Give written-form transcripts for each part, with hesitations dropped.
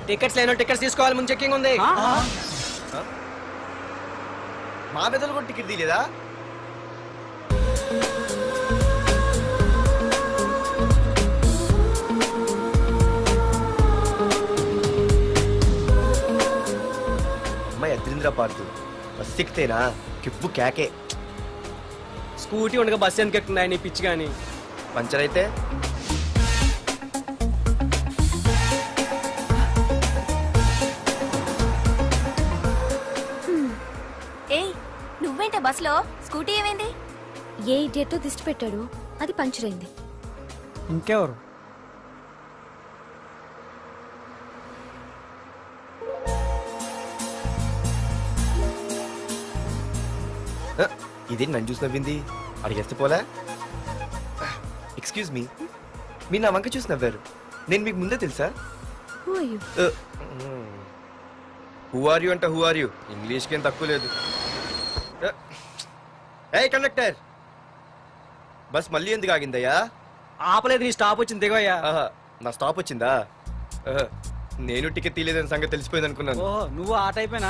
Tickets లేనో tickets తీసుకోవాలి, ముందు checking ఉంది. మా పెద్దలు కూడా టికెట్ తీయలేదా? అమ్మాయి అద్రింద్ర పార్తు బస్ ఎక్కితేనా కిప్పు కేకే. స్కూటీ ఉండగా బస్సు ఎందుకు ఎక్కుతున్నాయి నీ పిచ్చి కానీ? పంచర్ అయితే నువ్వేంటే బస్సులో? స్కూటీ ఏమైంది? ఏ ఇడియట్తో దిష్టి పెట్టాడు, అది పంచర్ అయింది. ఇంకెవరు? ఇదే నన్ను చూసి నవ్వింది, అడిగేస్తే పోలే. ఎక్స్క్యూజ్ మీ, మీరు నా వంక చూసి నవ్వారు, నేను మీకు ముందే తెలుసా? హూ ఆర్ యూ అంటే హూ ఆర్ యూ, ఇంగ్లీష్కి ఏం తక్కువ లేదు. ఏ కండక్టర్, బస్ మళ్ళీ ఎందుకు ఆగిందయ్యా? ఆపలేదు, నీ స్టాప్ వచ్చింది, దిగోయ్యా. నా స్టాప్ వచ్చిందా? నేను టికెట్ తీయలేదని సంగతి తెలిసిపోయింది అనుకున్నాను. ఓహో, నువ్వు ఆ టైపేనా?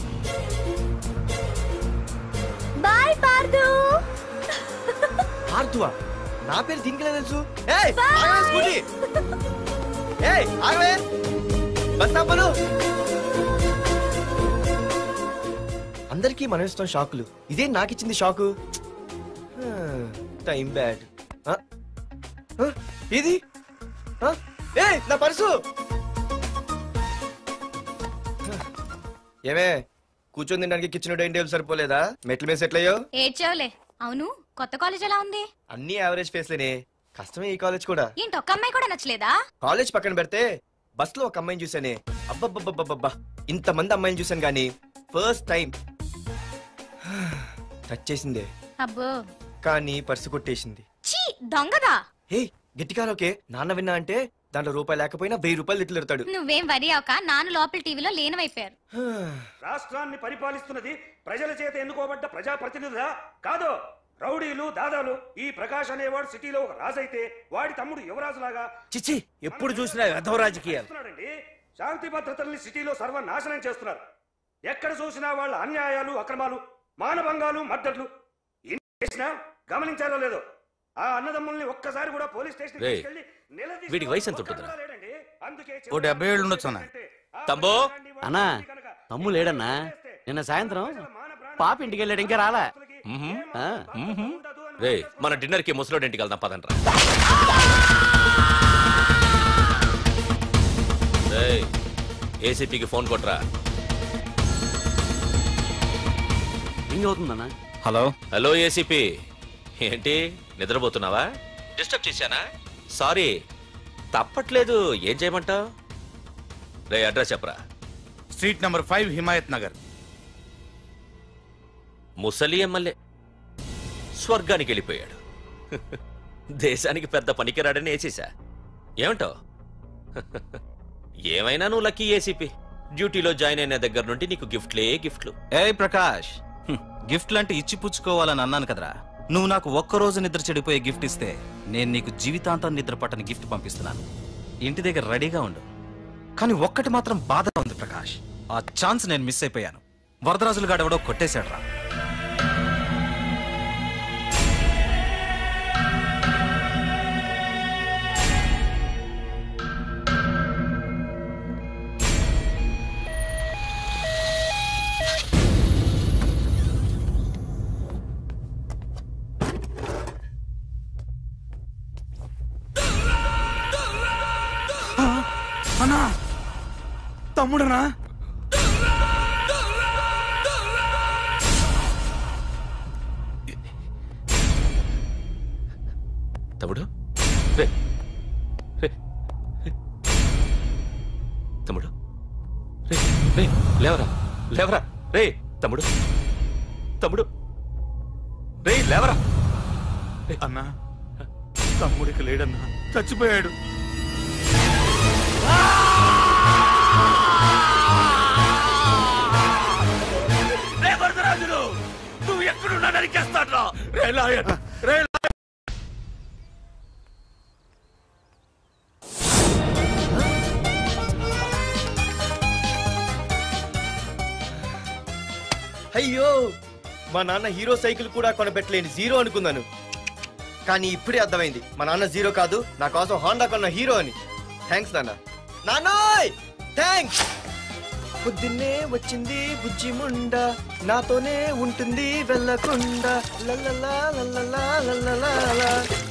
బాయ్ పార్దు. పార్దువా? నా పేరు దీనికి తెలుసు. ఏయ్ ఆగవే స్కూటీ, ఏయ్ ఆగవే బస్ ఆపను. అందరికీ మనం ఇస్తాం షాకులు, ఇదే నాకిచ్చింది షాకు. Time bad. ఇది నా పర్సు. ఏమే కూర్చొని తినడానికి కిచెన్ డైనింగ్ టేబుల్ సరిపోలేదా? మెట్ల మీద సెట్ అయ్యో. ఏడ్చావులే. అవును, కొత్త కాలేజ్ ఎలా ఉంది? అన్ని యావరేజ్ ఫేస్లేనే, కష్టమే ఈ కాలేజ్ కూడా. ఏంటి, ఒక్క అమ్మాయి కూడా నచ్చలేదా? కాలేజ్ పక్కన పెడితే బస్ లో ఒక అమ్మాయిని చూసానే, అబ్బబ్బబ్బబ్బబ్బా ఇంతమంది అమ్మాయిని చూసాను గానీ ఫస్ట్ టైం టచ్ చేసిందే. అబ్బో, కానీ పర్సు కొట్టేసింది. చీ దొంగదా. హే గట్టిగా ఓకే, నాన్న విన్నా అంటే దాంట్లో రూపాయి లేకపోయినా 1000 రూపాయలు తిట్లు. నువ్వేం వరి అవక, నాన్న లోపల టీవీలో లేనవైపోయారు. రాష్ట్రాన్ని పరిపాలిస్తున్నది ప్రజల చేత ఎన్నుకోబడ్డ ప్రజాప్రతినిధులా కాదు, రౌడీలు దాదాలు. ఈ ప్రకాష్ అనేవాడు సిటీలో ఒక రాజైతే వాడి తమ్ముడు యువరాజులాగా చిచ్చి ఎప్పుడు చూసినా వెధవ రాజకీయాలు. శాంతి భద్రతల్ని సిటీలో సర్వనాశనం చేస్తున్నారు. ఎక్కడ చూసినా వాళ్ళ అన్యాయాలు, అక్రమాలు, మానభంగాలు, మద్దతులు. చేసినా గమనించారో లేదో, ఆ అన్నదమ్ముల్ని ఒక్కసారి కూడా పోలీస్ స్టేషన్ వీడికి వయసు ఎంత ఉంటుందిరా? ఓ 70 ఏళ్ళు ఉండొచ్చు అన్న. తమ్ముడు అన్నా, తమ్ము లేడన్నా. నిన్న సాయంత్రం పాప ఇంటికి వెళ్ళాడు, ఇంకా రాలా. రే మన డిన్నర్ కి ముసలోడి ఇంటికి వెళ్దాం పదండ్రా. ఏసీపీకి ఫోన్ కొట్రా. రింగ్ అవుతుందన్నా. హలో హలో ఏసీపీ, ఏంటి నిద్రపోతున్నావా? డిస్టర్బ్ చేశానా? సారీ, తప్పట్లేదు. ఏం చేయమంటావు? రే అడ్రస్ చెప్పరా. Street number 5 Himayatnagar. ముసలి ఎమ్మెల్యే స్వర్గానికి వెళ్ళిపోయాడు. దేశానికి పెద్ద పనికిరాడని వేసేసా. ఏమంటావు? ఏమైనా నువ్వు లక్కీ ఏసీపీ. డ్యూటీలో జాయిన్ అయిన దగ్గర నుండి నీకు గిఫ్ట్లు. ఏ ప్రకాష్, గిఫ్ట్ లాంటి ఇచ్చి పుచ్చుకోవాలని అన్నాను కదరా. నువ్వు నాకు ఒక్కరోజు నిద్ర చెడిపోయే గిఫ్ట్ ఇస్తే నేను నీకు జీవితాంతం నిద్ర పట్టని గిఫ్ట్ పంపిస్తున్నాను. ఇంటి దగ్గర రెడీగా ఉండు. కానీ ఒక్కటి మాత్రం బాధగా ఉంది ప్రకాష్, ఆ ఛాన్స్ నేను మిస్ అయిపోయాను. వరదరాజులు గాడెవడో కొట్టేశాడు రా. అన్నా, తమ్ముడనా? తమ్ముడు, రే రే తమ్ముడు, రే రే లేవరా లేవరా. రే తమ్ముడు, రే లేవరా. అన్నా, తమ్ముడికి లేడన్నా, చచ్చిపోయాడు. వరదరాజులు, నువ్వు ఎక్కడున్నా నరికేస్తాడ్రా. రే లాయర్, రే అయ్యో మా నాన్న హీరో సైకిల్ కూడా కొనబెట్టలేని జీరో అనుకున్నాను. కానీ ఇప్పుడే అర్థమైంది మా నాన్న జీరో కాదు, నా కోసం హోండా కొన్న హీరో అని. థ్యాంక్స్ నాన్న. నాన్నోయ్ థ్యాంక్స్. పొద్దున్నే వచ్చింది బుజ్జి ముండ, నాతోనే ఉంటుంది వెళ్ళకుండా. లల్లలా లల్లలా లల్లలా.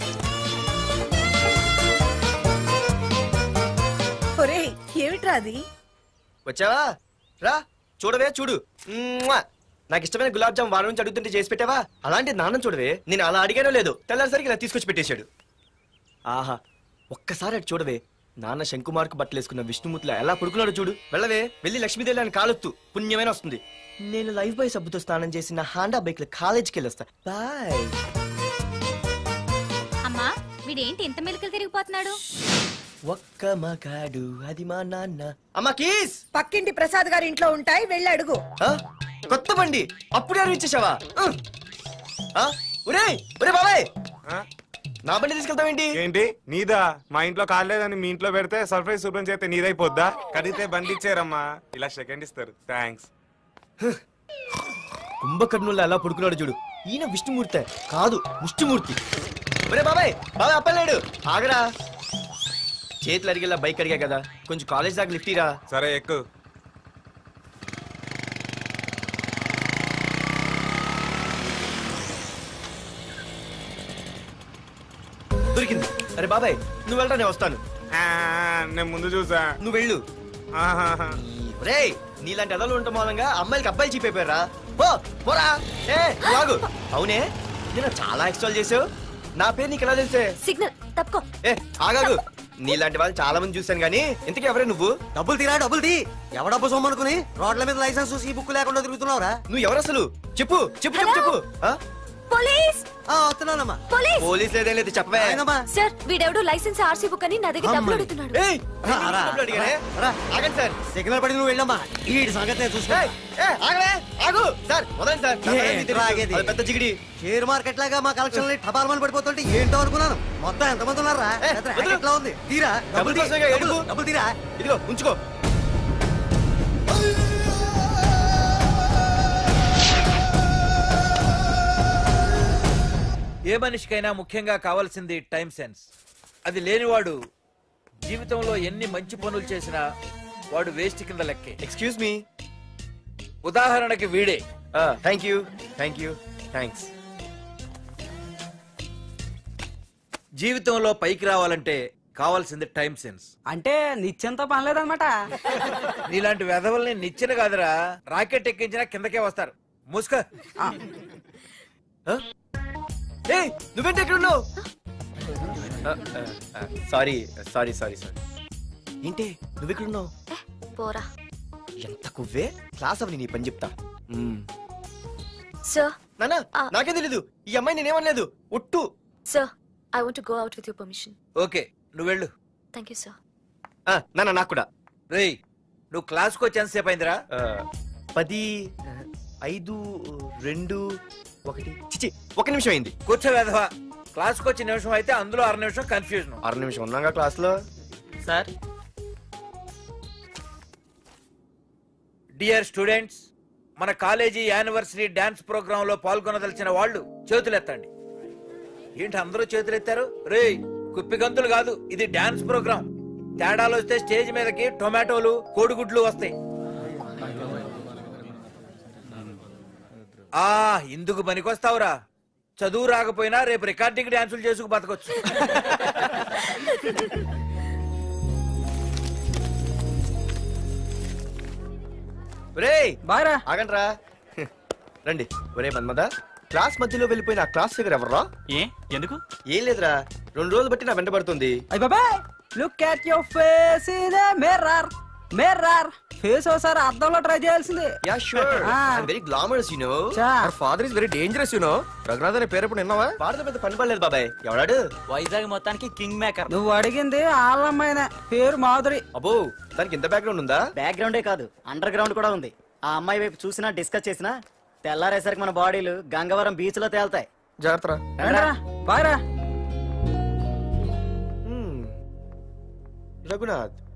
ఒరేయ్ ఏమిట్రా అది? వచ్చావా? రా చూడవే చూడు. మ్మ్వా! నాకు ఇష్టమైన గులాబ్ జామ్ వారం నుంచి అడుగుతుంటే చేసి పెట్టావా? అలాంటి నాన్న చూడవే, నేను అలా అడిగానో లేదు తెల్లారిసరికి ఇలా తీసుకొచ్చి పెట్టేశాడు. ఆహా ఒక్కసారి అటు చూడవే, నాన్న శంకుమార్కు బట్టలు వేసుకున్న విష్ణుమూర్తిలా ఎలా పడుకున్నాడు చూడు. వెళ్ళవే, వెళ్ళి లక్ష్మీదేవి అని కాలొత్తు, పుణ్యమైన వస్తుంది. నేను లైఫ్ బాయ్ సబ్బుతో స్నానం చేసి నా హాండా బైక్ లో కాలేజీకి వెళ్ళొస్తా. బాయ్. అమ్మా వీడేంటి ఇంత మెలికలు తిరిగిపోతున్నాడు? ఒక్క మగాడు అది మా నాన్న. అమ్మా కీస్. పక్కింటి ప్రసాద్ గారి ఇంట్లో ఉంటాయి, వెళ్ళి అడుగు. కొత్త బండి అప్పుడే అనిపించేసావా? ఒరే ఒరే బాబాయ్, నా బండి తీసుకెళ్తావేంటి? ఏంటి నీదా? మా ఇంట్లో కాలేదని మీ ఇంట్లో పెడితే సర్ప్రైజ్ శుభ్రం చేస్తే నీదైపోద్దా? కడిగితే బండి ఇచ్చారమ్మా, ఇలా సెకండ్ ఇస్తారు. థ్యాంక్స్. కుంభకర్ణుల్లో ఎలా పడుకున్నాడు చూడు. ఈయన విష్ణుమూర్తి కాదు ముష్టిమూర్తి. ఒరే బాబాయ్ బాబాయ్ అప్పలేడు, ఆగరా. చేతులు అడిగేలా బైక్ అడిగా కదా, కొంచెం కాలేజ్ దాకా లిఫ్ట్ ఇరా. సరే ఎక్కు. దొరికింది. అరే బాబాయ్ నువ్వు వెళ్ళరా, నేను వస్తాను. నేను ముందు చూసా. నువ్వు వెళ్ళు. రే నీలాంటి ఎదలు ఉండటం మూలంగా అమ్మాయిలకి అబ్బాయిలు చీపైపోయారా? పోరా. ఆగు. అవునే నేను చాలా ఎక్స్ట్రాల్ చేసావు. నా పేరు నీకు ఎలా తెలిసే? సిగ్నల్ తప్పుకో. ఆగాగు. నీలాంటి వాళ్ళు చాలా మంది చూశాను గానీ ఇంతకీ ఎవరే నువ్వు? డబ్బులు తీరా, డబ్బులు తీ. ఎవడబ్బు సొమ్మనుకుని రోడ్ల మీద లైసెన్స్ చూసి బుక్ లేకుండా తిరుగుతున్నావురా? నువ్వు ఎవరు అసలు? చెప్పు చెప్పు చెప్పు చెప్పు. పోలీస్. వస్తున్నానమ్మా. పోలీస్. పోలీస్ లేదేం లేదు, చెప్పవే. సార్ వీడెవడో లైసెన్స్ ఆర్సీ బుక్ అని నా దగ్గర డబ్బులు అడుగుతున్నాడు. ఆగండి సార్. సిగ్నల్ పడి నువ్వు వెళ్ళమ్మా, ఈ సంగతి చూసుకో. ఆగు సార్, వదండి సార్. పెద్ద జిగిడి. షేర్ మార్కెట్ లాగా మా కలెక్షన్ టపాల్మని పడిపోతుంటే ఏంటో అనుకున్నాను. మొత్తం ఎంతమంది ఉన్నారా? ఎట్లా ఉంది? తీరా డబ్బులు తీరా. ఇదిగో ఉంచుకో. ఏ మనిషికైనా ముఖ్యంగా కావాల్సింది టైం సెన్స్. అది లేనివాడు జీవితంలో ఎన్ని మంచి పనులు చేసినా వాడు వేస్ట్ కింద లెక్కే. Excuse me. ఉదాహరణకి వీడే. Thank you thank you thanks. జీవితంలో పైకి రావాలంటే కావాల్సింది టైం సెన్స్. అంటే నిత్యంతో పనిలేదన్నమాట. నీలాంటి వెధవల్ని నిచ్చెన కాదురా, రాకెట్ ఎక్కించినా కిందకే వస్తారు. మూసుక. నువ్వేంటి ఎక్కడ ఉన్నావు? Sorry sorry sorry sorry. ఏంటి నువ్వు ఇక్కడ ఉన్నావు? పోరా. ఎంత కువ్వే. క్లాస్ అవని నీ పని చెప్తా. సార్ నానా నాకేం తెలీదు, ఈ అమ్మాయి నేనేమనలేదు ఒట్టు. Sir I want to go out with your permission. Okay నువ్వు వెళ్ళు. Thank you sir. నానా నాకు కూడా. రేయ్ నువ్వు క్లాస్కి వచ్చి ఎంతసేపు అయిందిరా? 10, 5, 2, 1 చిచి 1 నిమిషం అయింది. కూర్చో వెధవా. క్లాస్కి వచ్చి నిమిషం అయితే అందులో 6 నిమిషం కన్ఫ్యూజన్. 6 నిమిషం ఉన్నాగా క్లాస్ లో. సార్ డియర్ స్టూడెంట్స్, మన కాలేజీ యానివర్సరీ డాన్స్ ప్రోగ్రామ్ లో పాల్గొనదలిచిన వాళ్ళు చేతులెత్తండి. ఏంటి అందరూ చేతులెత్తారు? రేయ్ కుప్పి గంతులు కాదు, ఇది డాన్స్ ప్రోగ్రామ్. తేడాలు వస్తే స్టేజ్ మీదకి టొమాటోలు కోడిగుడ్లు వస్తాయి. ఇందుకు పనికొస్తావురా. చదువు రాకపోయినా రేపు రికార్డింగ్ డాన్సులు చేసుకు బతకొచ్చు. ఆగండ్రా రండి. ఒరే మన్మద, క్లాస్ మధ్యలో వెళ్ళిపోయిన ఆ క్లాస్ ఫిగర్ ఎవర్రా? ఎందుకు? ఏం లేదురా, 2 రోజులు బట్టి నా వెంట పడుతుంది. Look at your face in a mirror. Mirror face ఒకసారి అద్దంలో ట్రై చేయాల్సిందే. Yeah sure. I am very glamorous you know. Our father is very dangerous you know. Raghunath అనే పేరు ఎప్పుడు విన్నావా? వాడితో పెద్ద పని పడలేదు బాబాయ్. ఎవడాడు? వైజాగ్ మొత్తానికి కింగ్ మేకర్. నువ్వు అడిగింది ఆళ్ళమ్మాయినే, పేరు మాధురి. అబ్బో దానికి ఇంత బ్యాక్గ్రౌండ్ ఉందా? బ్యాక్గ్రౌండే కాదు, అండర్ గ్రౌండ్ కూడా ఉంది. ఆ అమ్మాయి వైపు చూసినా డిస్కస్ చేసినా తెల్లారేసరికి మన బాడీలు గంగవరం బీచ్ లో తేల్తాయి. జాగ్రత్త. బాయ్ రా. రఘునాథ్